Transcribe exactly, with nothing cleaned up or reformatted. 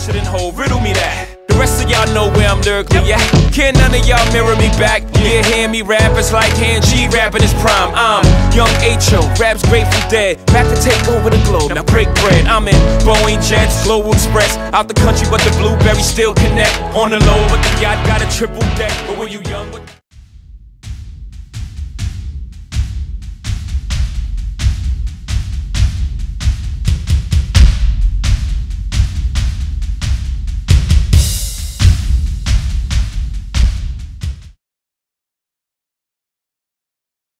Usher and Ho, riddle me that. The rest of y'all know where I'm lyrically at. Can't none of y'all mirror me back. Yeah, hear me rap, it's like hand G rapping his prime. I'm young H O, raps Grateful Dead, back to take over the globe, now break bread. I'm in Boeing Jets, Global Express, out the country but the blueberries still connect. On the low but the yacht got a triple deck. But when you young,